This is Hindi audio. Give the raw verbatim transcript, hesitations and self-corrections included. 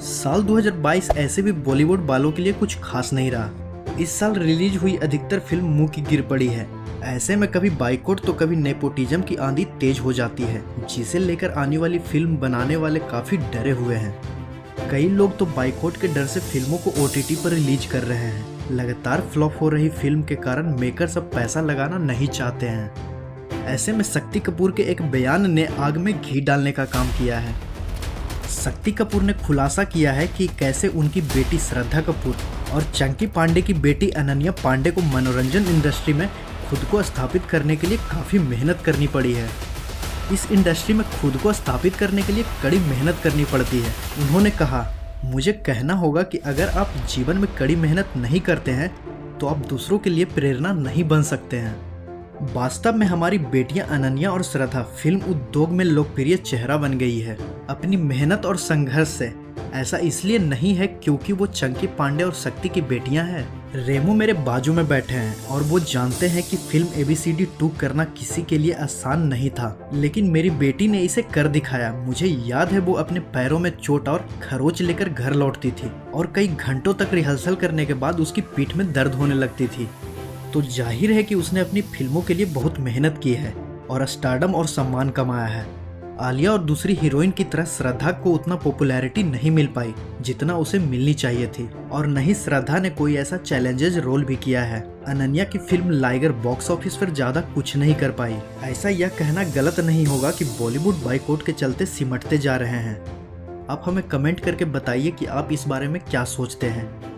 साल दो हज़ार बाईस ऐसे भी बॉलीवुड वालों के लिए कुछ खास नहीं रहा। इस साल रिलीज हुई अधिकतर फिल्म मुंह की गिर पड़ी है। ऐसे में कभी बाइकआउट तो कभी नेपोटिज्म की आंधी तेज हो जाती है, जिसे लेकर आने वाली फिल्म बनाने वाले काफी डरे हुए हैं। कई लोग तो बाइकआउट के डर से फिल्मों को ओटीटी पर रिलीज कर रहे हैं। लगातार फ्लॉप हो रही फिल्म के कारण मेकर्स अब पैसा लगाना नहीं चाहते हैं। ऐसे में शक्ति कपूर के एक बयान ने आग में घी डालने का काम किया है। शक्ति कपूर ने खुलासा किया है कि कैसे उनकी बेटी श्रद्धा कपूर और चंकी पांडे की बेटी अनन्या पांडे को मनोरंजन इंडस्ट्री में खुद को स्थापित करने के लिए काफ़ी मेहनत करनी पड़ी है। इस इंडस्ट्री में खुद को स्थापित करने के लिए कड़ी मेहनत करनी पड़ती है। उन्होंने कहा, मुझे कहना होगा कि अगर आप जीवन में कड़ी मेहनत नहीं करते हैं तो आप दूसरों के लिए प्रेरणा नहीं बन सकते हैं। वास्तव में हमारी बेटियां अनन्या और श्रद्धा फिल्म उद्योग में लोकप्रिय चेहरा बन गई है अपनी मेहनत और संघर्ष से। ऐसा इसलिए नहीं है क्योंकि वो चंकी पांडे और शक्ति की बेटियां हैं। रेमो मेरे बाजू में बैठे हैं और वो जानते हैं कि film A B C D two करना किसी के लिए आसान नहीं था, लेकिन मेरी बेटी ने इसे कर दिखाया। मुझे याद है वो अपने पैरों में चोट और खरोच लेकर घर लौटती थी और कई घंटों तक रिहर्सल करने के बाद उसकी पीठ में दर्द होने लगती थी। तो जाहिर है कि उसने अपनी फिल्मों के लिए बहुत मेहनत की है और स्टारडम और सम्मान कमाया है। आलिया और दूसरी हीरोइन की तरह श्रद्धा को उतना पॉपुलैरिटी नहीं मिल पाई जितना उसे मिलनी चाहिए थी, और न ही श्रद्धा ने कोई ऐसा चैलेंजेस रोल भी किया है। अनन्या की फिल्म लाइगर बॉक्स ऑफिस पर ज्यादा कुछ नहीं कर पाई। ऐसा यह कहना गलत नहीं होगा कि बॉलीवुड बाइकआउट के चलते सिमटते जा रहे हैं। आप हमें कमेंट करके बताइए कि आप इस बारे में क्या सोचते हैं।